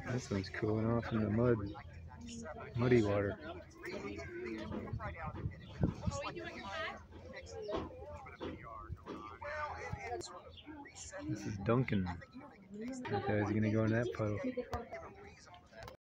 This one's cooling off in the muddy water. This is Duncan. That guy's gonna go in that puddle.